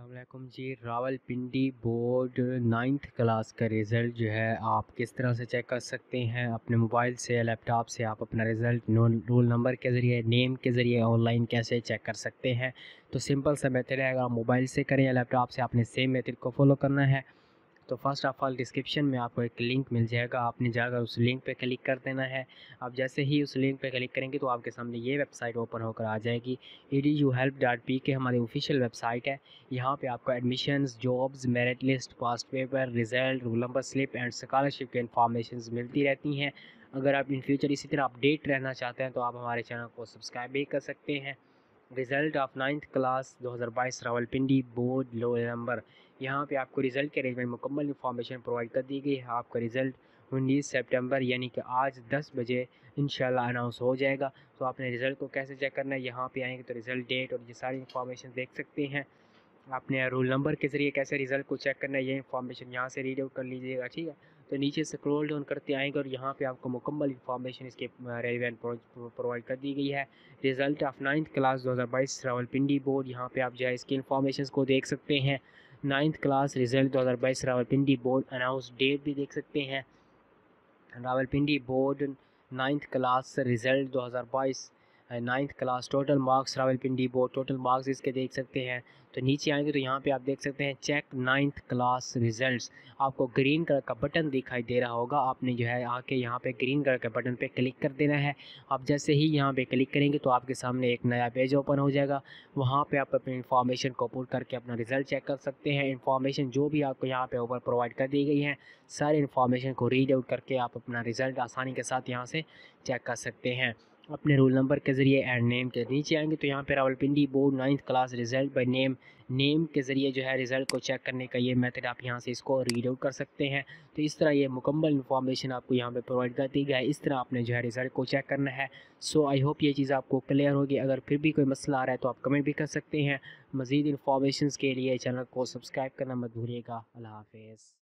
अस्सलामुअलैकुम जी। Rawalpindi board 9th class का रिज़ल्ट जो है आप किस तरह से चेक कर सकते हैं अपने मोबाइल से या लैपटॉप से। आप अपना रिज़ल्ट रोल नंबर के ज़रिए, नेम के ज़रिए ऑनलाइन कैसे चेक कर सकते हैं। तो सिंपल सा मेथड है, अगर आप मोबाइल से करें या लैपटॉप से, आपने सेम मेथड को फॉलो करना है। तो फर्स्ट ऑफ ऑल डिस्क्रिप्शन में आपको एक लिंक मिल जाएगा, आपने जाकर उस लिंक पे क्लिक कर देना है। आप जैसे ही उस लिंक पे क्लिक करेंगे तो आपके सामने ये वेबसाइट ओपन होकर आ जाएगी। eduhelp.pk हमारी ऑफिशियल वेबसाइट है। यहाँ पे आपको admissions, jobs, merit list, past paper, result, roll number slip and scholarship के इन्फॉर्मेशन मिलती रहती हैं। अगर आप इन फ्यूचर इसी तरह अपडेट रहना चाहते हैं तो आप हमारे चैनल को सब्सक्राइब भी कर सकते हैं। Result of 9th class 2022 Rawalpindi board लो नंबर, यहाँ पे आपको रिज़ल्ट के अरेंजमेंट मुकम्मल इन्फॉर्मेशन प्रोवाइड कर दी गई है। आपका रिज़ल्ट 19 सितंबर यानी कि आज 10 बजे इंशाल्लाह अनाउंस हो जाएगा। तो आपने रिज़ल्ट को कैसे चेक करना है, यहाँ पे आएंगे तो रिज़ल्ट डेट और ये सारी इन्फॉर्मेशन देख सकते हैं। आपने रोल नंबर के ज़रिए कैसे रिज़ल्ट को चेक करना है, ये इन्फॉर्मेशन यहाँ से रीड आउट कर लीजिएगा, ठीक है। तो नीचे स्क्रॉल डाउन करते आएंगे और यहाँ पे आपको मुकम्मल इन्फॉर्मेशन इसके रेलिवेंट प्रोवाइड कर दी गई है। Result of 9th class 2022 Rawalpindi board, यहाँ पे आप जो है इसकी इन्फॉर्मेशन को देख सकते हैं। 9th class result 2022 Rawalpindi board announce date भी देख सकते हैं। Rawalpindi board 9th class result 2022 9th class total marks, Rawalpindi board total marks इसके देख सकते हैं। तो नीचे आएंगे तो यहाँ पे आप देख सकते हैं चेक 9th क्लास रिज़ल्ट्स, आपको ग्रीन कलर का बटन दिखाई दे रहा होगा। आपने जो है आके यहाँ पे ग्रीन कलर के बटन पे क्लिक कर देना है। आप जैसे ही यहाँ पे क्लिक करेंगे तो आपके सामने एक नया पेज ओपन हो जाएगा। वहाँ पे आप अपनी इन्फॉर्मेशन को पुट करके अपना रिज़ल्ट चेक कर सकते हैं। इन्फॉर्मेशन जो भी आपको यहाँ पे ऊपर प्रोवाइड कर दी गई है, सारी इन्फॉर्मेशन को रीड आउट करके आप अपना रिज़ल्ट आसानी के साथ यहाँ से चेक कर सकते हैं अपने रोल नंबर के ज़रिए एंड नेम के। नीचे आएंगे तो यहाँ पे Rawalpindi board 9th class result by name के ज़रिए जो है रिज़ल्ट को चेक करने का ये मेथड, आप यहाँ से इसको रीड आउट कर सकते हैं। तो इस तरह ये मुकम्मल इन्फॉर्मेशन आपको यहाँ पे प्रोवाइड कर दी गई है। इस तरह आपने जो है रिज़ल्ट को चेक करना है। सो आई होप ये चीज़ आपको क्लियर होगी। अगर फिर भी कोई मसला आ रहा है तो आप कमेंट भी कर सकते हैं। मज़ीद इन्फॉर्मेशन के लिए चैनल को सब्सक्राइब करना मत भूलिएगा। अल्लाह हाफिज़।